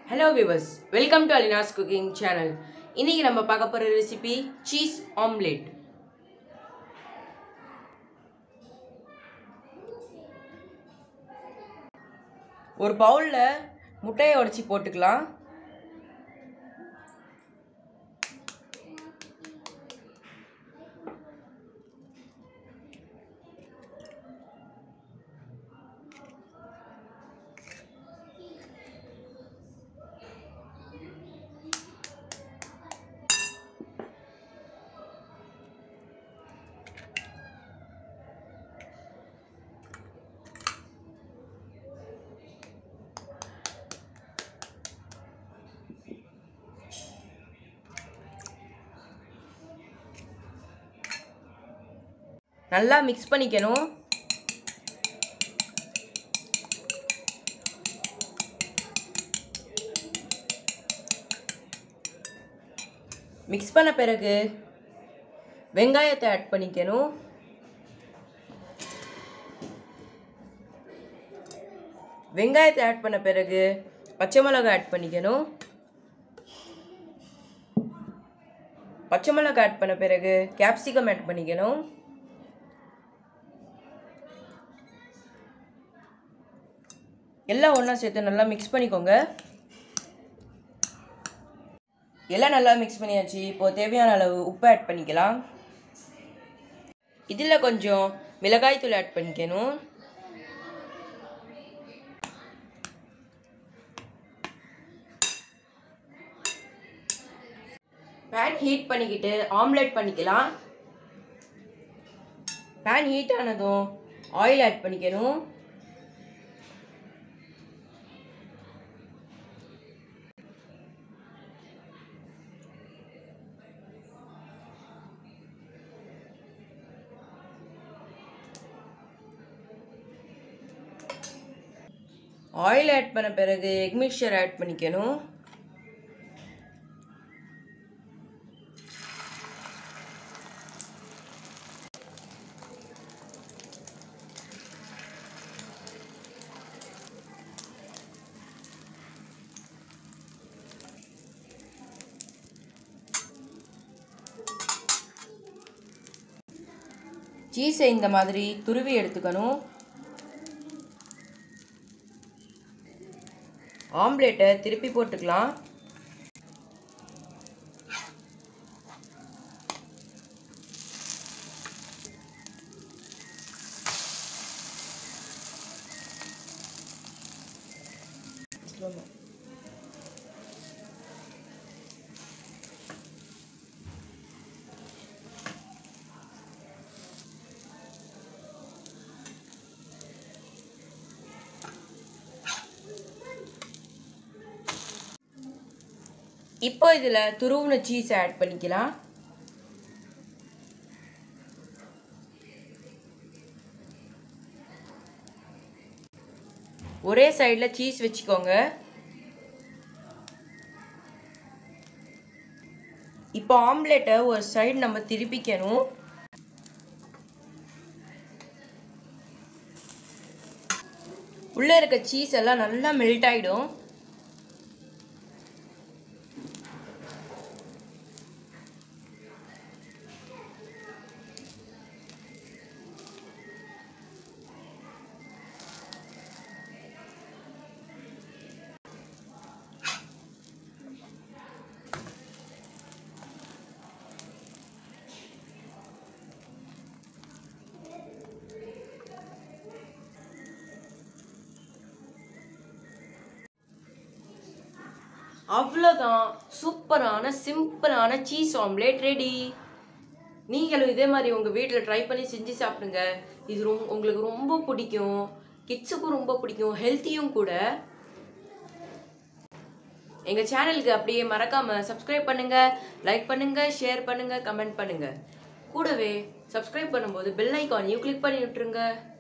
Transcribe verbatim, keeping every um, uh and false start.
Hello viewers, welcome to Alina's cooking channel. இன்னைக்கு நம்ம பார்க்க போற ரெசிபி cheese omelette. ஒரு பவுல்ல முட்டையை உடைச்சி போட்டுக்கலாம். நல்லா மிக்ஸ் பண்ணிக்கணும். மிக்ஸ் பண்ண பிறகு வெங்காயத்தை ஆட் பண்ணிக்கணும். வெங்காயத்தை ஆட் பண்ண பிறகு பச்சை மிளகாய் ஆட் பண்ணிக்கணும். பச்சை மிளகாய் ஆட் பண்ண பிறகு கேப்சிகம் ஆட் பண்ணிக்கணும். எல்லாம் ஒன்றா சேர்த்து நல்லா மிக்ஸ் பண்ணிக்கோங்க. எல்லாம் நல்லா மிக்ஸ் பண்ணியாச்சு. இப்போது தேவையான அளவு உப்பு ஆட் பண்ணிக்கலாம். இதில் கொஞ்சம் மிளகாய் தூள் ஆட் பண்ணிக்கணும். பேன் ஹீட் பண்ணிக்கிட்டு ஆம்லெட் பண்ணிக்கலாம். பேன் ஹீட் ஆனதும் ஆயில் ஆட் பண்ணிக்கணும். ஆயில் ஆட் பண்ண பிறகு எக் மிக்சர் ஆட் பண்ணிக்கணும். சீஸை இந்த மாதிரி துருவி எடுத்துக்கணும். ஆம்லெட்டை திருப்பி போட்டுக்கலாம். இப்போ இதில் துருவின சீஸ் ஆட் பண்ணிக்கலாம். ஒரே சைடில் சீஸ் வச்சுக்கோங்க. இப்போ ஆம்லெட்டை ஒரு சைடு நம்ம திருப்பிக்கணும். உள்ளே இருக்க சீஸ் எல்லாம் நல்லா மெல்ட் ஆகிடும். அவ்வளோதான், சூப்பரான சிம்பிளான சீஸ் ஆம்லேட் ரெடி. நீங்களும் இதே மாதிரி உங்கள் வீட்டில் ட்ரை பண்ணி செஞ்சு சாப்பிடுங்க. இது ரொம்ப உங்களுக்கு ரொம்ப பிடிக்கும். கிட்ஸுக்கும் ரொம்ப பிடிக்கும், ஹெல்த்தியும் கூட. எங்கள் சேனலுக்கு அப்படியே மறக்காமல் சப்ஸ்கிரைப் பண்ணுங்கள், லைக் பண்ணுங்கள், ஷேர் பண்ணுங்கள், கமெண்ட் பண்ணுங்கள். கூடவே சப்ஸ்கிரைப் பண்ணும்போது பெல் ஐக்கானையும் கிளிக் பண்ணி விட்டுருங்க.